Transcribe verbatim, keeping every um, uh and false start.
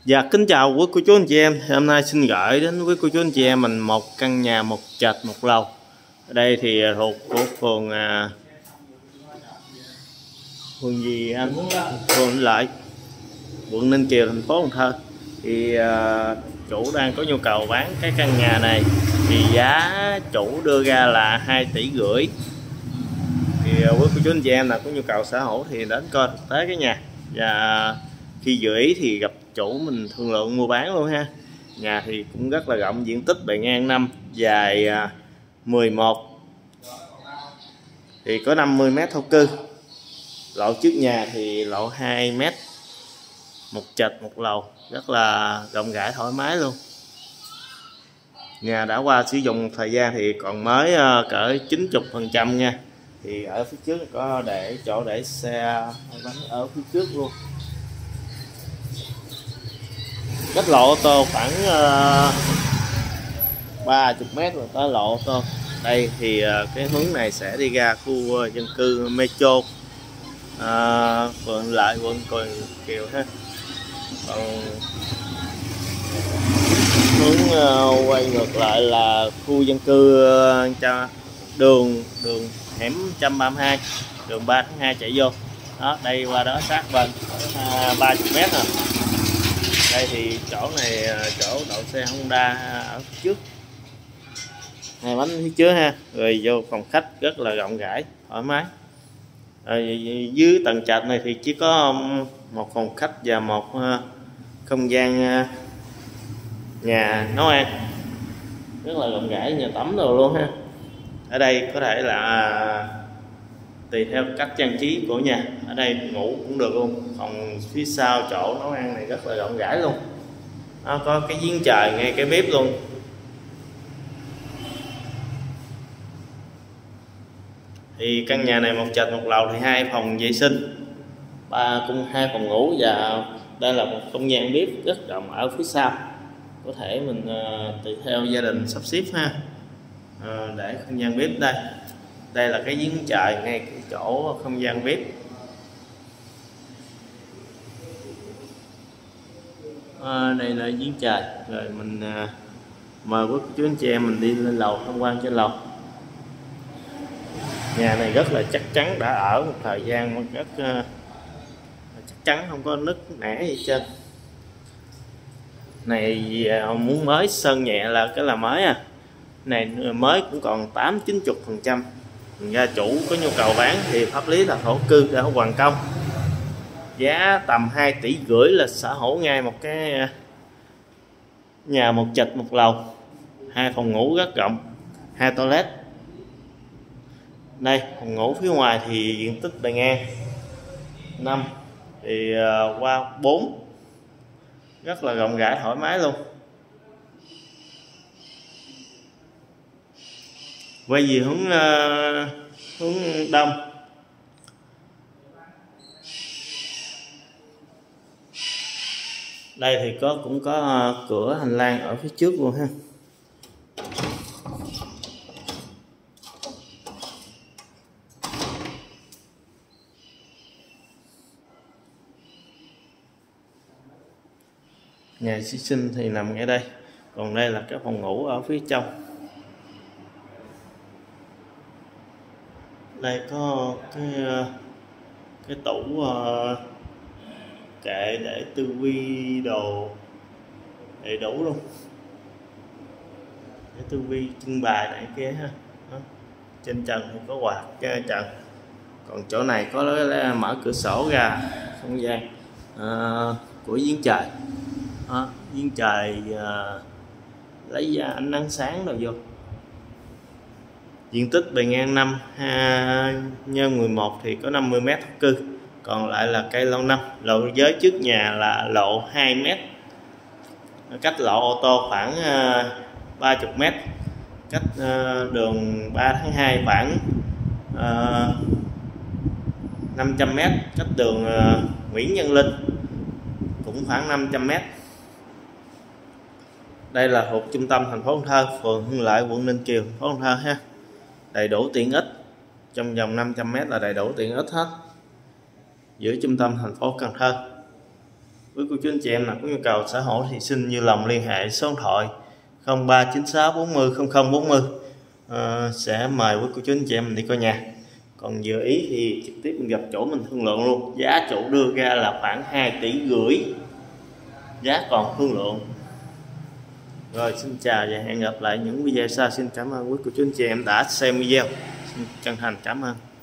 Dạ kính chào quý cô chú anh chị em. Hôm nay xin gửi đến quý cô chú anh chị em mình một căn nhà một trệt một lầu. Ở đây thì thuộc của phường à, phường gì anh? Phường Lợi, quận Ninh Kiều, thành phố Cần Thơ. Thì à, chủ đang có nhu cầu bán cái căn nhà này. Thì giá chủ đưa ra là hai tỷ rưỡi. Thì à, quý cô chú anh chị em là có nhu cầu sở hữu thì đến coi thực tế cái nhà. Và khi dự ý thì gặp chủ mình thương lượng mua bán luôn ha. Nhà thì cũng rất là rộng, diện tích bề ngang năm, dài mười một, thì có năm mươi mét thổ cư. Lộ trước nhà thì lộ hai mét, một trệt một lầu, rất là rộng rãi thoải mái luôn. Nhà đã qua sử dụng một thời gian thì còn mới cỡ chín mươi phần trăm nha. Thì ở phía trước có để chỗ để xe bánh ở phía trước luôn. Cách lộ ô tô khoảng uh, ba mươi mét rồi tới lộ ô tô. Đây thì uh, cái hướng này sẽ đi ra khu uh, dân cư Metro, uh, phường Lợi, quận Ninh Kiều ha. Còn hướng uh, quay ngược lại là khu dân cư uh, cho đường đường hẻm một trăm ba mươi hai, đường ba tháng hai chạy vô. Đó, đây qua đó sát bên uh, ba mươi mét rồi. Đây thì chỗ này chỗ đậu xe Honda ở phía trước, hai bánh phía trước ha. Rồi vô phòng khách rất là rộng rãi thoải mái. Rồi dưới tầng trệt này thì chỉ có một phòng khách và một không gian nhà nấu ăn, rất là rộng rãi, nhà tắm rồi luôn ha. Ở đây có thể là tùy theo cách trang trí của nhà, ở đây ngủ cũng được luôn. Phòng phía sau chỗ nấu ăn này rất là rộng rãi luôn. Nó có cái giếng trời ngay cái bếp luôn. Thì căn nhà này một trệt một lầu thì hai phòng vệ sinh, ba cũng hai phòng ngủ, và đây là một không gian bếp rất rộng ở phía sau. Có thể mình uh, tùy theo gia đình sắp xếp ha, uh, để không gian bếp đây. Đây là cái giếng trời ngay cái chỗ không gian bếp. À, đây là giếng trời. Rồi mình à, mời quý chú anh chị em mình đi lên lầu tham quan trên lầu. Nhà này rất là chắc chắn, đã ở một thời gian rất uh, chắc chắn, không có nứt nẻ gì trên. Này uh, muốn mới sơn nhẹ là cái là mới à. Này mới cũng còn tám chín mươi phần trăm. Gia chủ có nhu cầu bán thì pháp lý là thổ cư để hoàn công. Giá tầm hai tỷ rưỡi là sở hữu ngay một cái nhà một trệt một lầu, hai phòng ngủ rất rộng, hai toilet. Đây phòng ngủ phía ngoài thì diện tích bề ngang năm, thì uh, qua bốn, rất là rộng rãi thoải mái luôn. Quay về hướng uh, hướng đông. Đây thì có cũng có uh, cửa hành lang ở phía trước luôn ha. Nhà vệ sinh thì nằm ngay đây. Còn đây là cái phòng ngủ ở phía trong. Đây có cái cái tủ uh, kệ để tivi đồ đầy đủ luôn, để tivi trưng bày này kia ha. Đó. Trên trần thì có quạt trên trần. Còn chỗ này có mở cửa sổ ra không gian uh, của giếng trời. Đó. Giếng trời uh, lấy ra ánh nắng sáng rồi vô. Diện tích bề ngang năm nhân mười một thì có năm mươi mét thổ cư, còn lại là cây lâu năm. Lộ giới trước nhà là lộ hai mét, cách lộ ô tô khoảng ba mươi mét, cách đường ba tháng hai khoảng năm trăm mét, cách đường Nguyễn Văn Linh cũng khoảng năm trăm mét. Đây là thuộc trung tâm thành phố Cần Thơ, phường Hưng Lợi, quận Ninh Kiều, thành phố Cần Thơ ha. Đầy đủ tiện ích, trong vòng năm trăm mét là đầy đủ tiện ích hết, giữa trung tâm thành phố Cần Thơ. Với cô chú anh chị em nào có nhu cầu xã hội thì xin như lòng liên hệ số điện thoại không ba chín sáu bốn không không không bốn không. À, sẽ mời với cô chú anh chị em mình đi coi nhà. Còn vừa ý thì trực tiếp mình gặp chỗ mình thương lượng luôn. Giá chủ đưa ra là khoảng hai tỷ rưỡi, giá còn thương lượng. Rồi xin chào và hẹn gặp lại những video sau. Xin cảm ơn quý cô chú anh chị em đã xem video. Xin chân thành cảm ơn.